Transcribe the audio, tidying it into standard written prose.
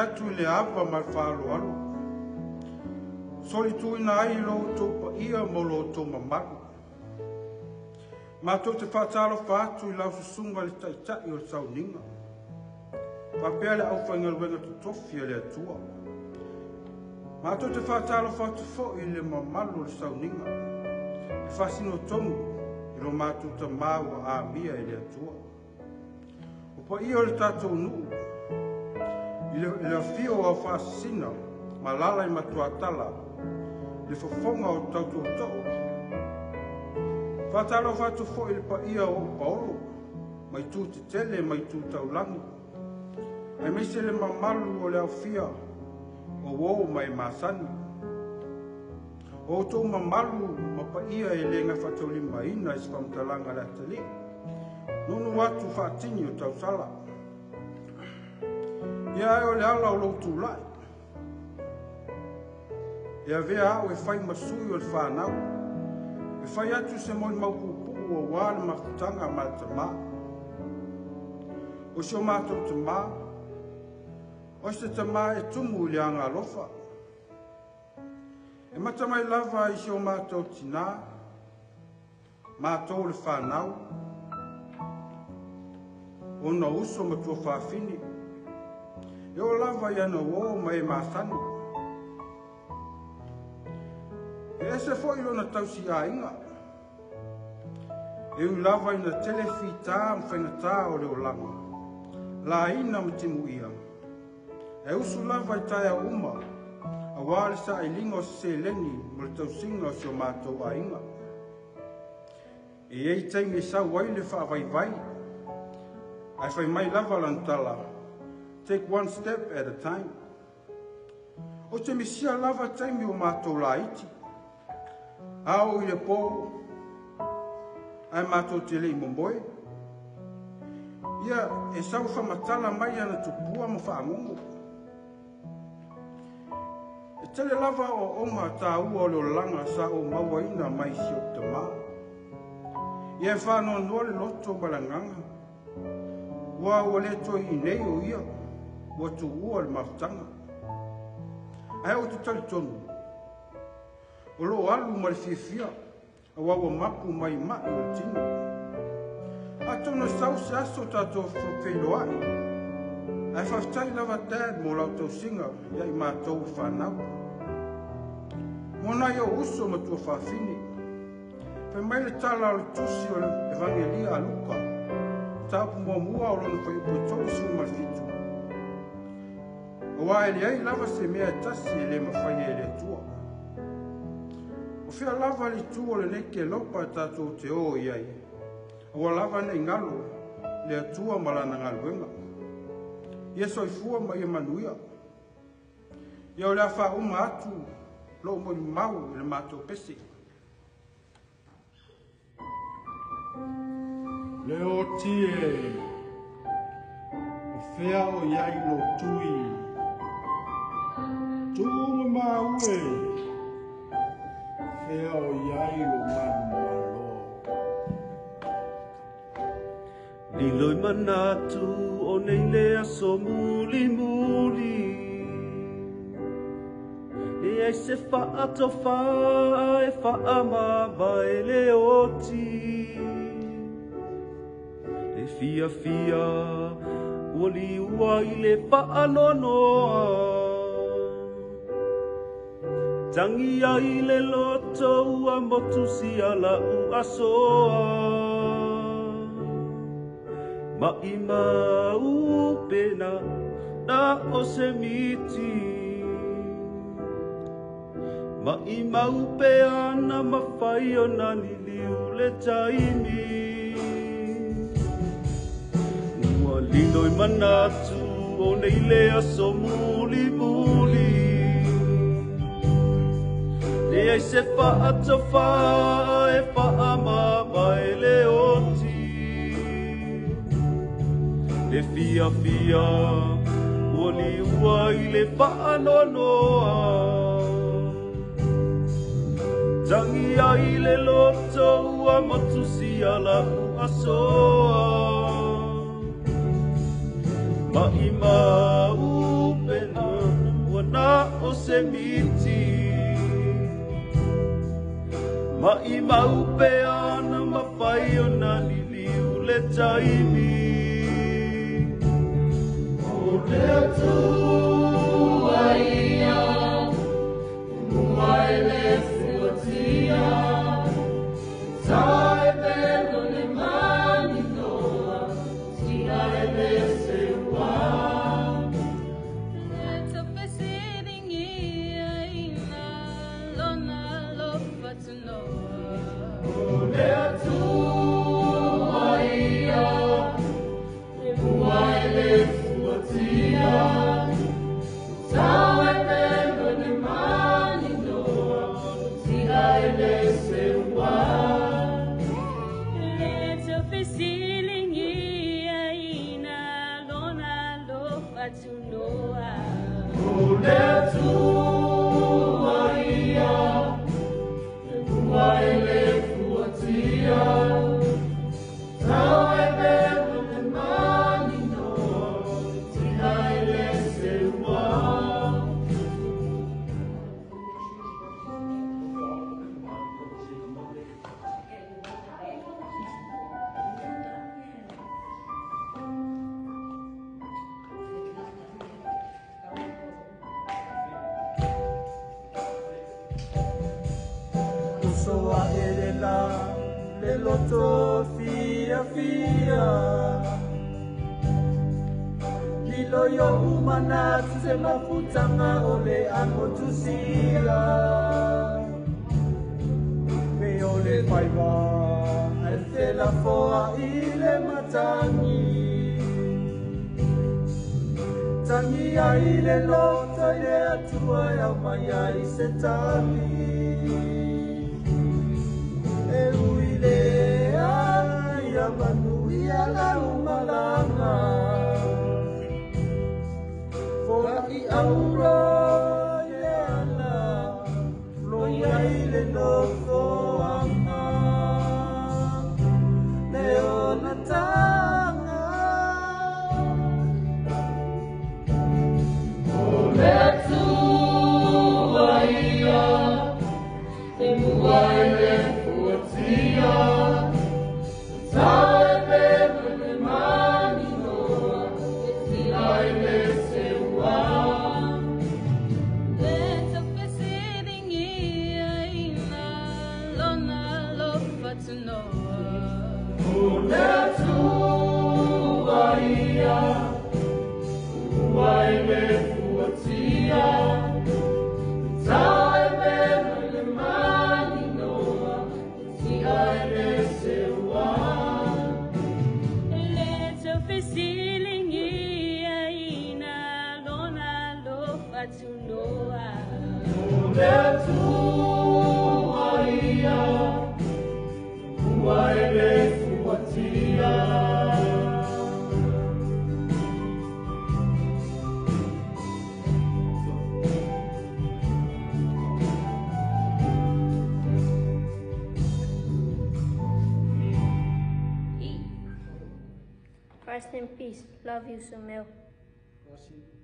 atu le apa mai whaaloalo. Soli tuina ai lo tō pa ia mo lo tō mamaru. Mātou te whātaro whātu I lau susunga le taitai o le sauninga. Whapea le au whaingaruenga tu tofia le atua. Mātou te whātaro whātu fo I le mamalu le sauninga. E whasino tomu I lo mātou ta māua a mia I le atua. O pa ia o le tātou nuu. I le fio au whasina malala I matuatala. Le fofonga o tautou tau. Whātaro whātu fo I le pa ia o paolo. Mai tū te tele, mai tū taulangi. Ai meise le mamalu o le au fia. O wou mai māsani. O tō mamalu ma pa ia e lenga whatau lima ina I spamtalanga le atali. Nunu watu whaatini o tau sala. Ia e o le ala o loutu lai. Ia vea au e whai masui o le whanau. E whai atu se moi maupupu o wāle makutanga ma te mā. O sio mātou te mā. O se te mā e tumu I le anga lofa. E matamai lava I sio mātou tina. Mātou le whanau. O na uso ma tua whawhini. E o lava I ana wō mai māsani. E se fo I lona tausi a inga. E u lava I na telefita mwhaingata o leo langa. La ina mtimu ia. E usu lava I taia uma. A wale sa I linga o se leni mo le tausinga o sio mātou a inga. E ei taimi e sa waile wha vai vai. Ai whai mai lava lantala. Take one step at a time. O te misia lava taimi o mātou la iti. Ao I le pō. Ai mātou te lei momboe. Ia e sau whamatala mai ana tupua mo whaangungu. E tele lava o onga tā ua o leo langa sa o mawaina mai si o te mā. Ia e whanau nore loto malanganga. Ua ua le toi I nei o ia. Ua tu ua le maftanga. Ai o te tali tonu. O lo alu ma le fia. A wawa mapu mai mai o tino. A tono sau se aso tato whakeiloa. Ai whaftai lava dad mo lau tau singa. Ia I mātou whanau. Mona ia uso ma tua whawhini. Pai mai le tala o le tusi o le evangelia a Luka. Tāpu mua o lona whai upo tausi o malfitu. O wa ele ai lava se mea tasi e le mawhai e le tua. O whia lava li tua le neke lopa tātou te o iai. O lava nei ngalo le atua malana ngaluenga. Ia soifua ma ia manuia. Ia o le awha uma atu lo mo mau le mātou pesi. Le o tie, o whia o iai lo tui. Tūma maue, whia o iai lo manu malo. Ni loi manatu o nei lea so muli muli. E ai se whaato wha e whaamava e le oti. E fia fia uli ua I le whaanonoa. Tangi ai le loto ua motu si ala u asoa. Ma I mau pena na o se miti. Ma I mau pe ana mawhai o nani liu le taimi. Ua lino I manatu o nei lea so muli muli. E ai se whaato wha e whaamama e le oti. Le fia fia uli ua I le whaanonoa. Tangi ai le loto ua motu si ala u asoa. Ma I mau pena se miti ma I mau pe ana mawhai o na ni liu le taimi o lea tu ia mai le fuatia tai velo le mani noa si ai le se ua It's a visiting ina lona lofa to know o lea tu ia mai le fuatia tai velo le mani noa si ai le se ua It's a visiting ina lona lofa to know o lea tu ia mai le fuatia tai velo le mani noa si ai le se ua Soa la le loto fia fia Lilo yo umana se mafutanga ole ako tusia Me ole paiva al te la foa ile matangi Tangi ai le loto ile atua ya mai ai se tami manuia la malaga Fora I aura ana Loia ile no foanga Leona tanga O lea tu ia Te muai le fuatia Tai velo le mani noa si ai le se ua It's a visiting ina lona lofa to know o lea tu ia mai le fuatia Tai velo le mani noa si ai le se ua It's a visiting ina lona lofa to know Lea tu ia mai le fuatia Rest in peace. Love you, Sumeo. Wasi.